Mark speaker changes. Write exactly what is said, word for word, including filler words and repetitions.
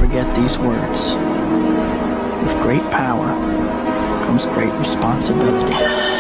Speaker 1: forget these words. With great power comes great responsibility.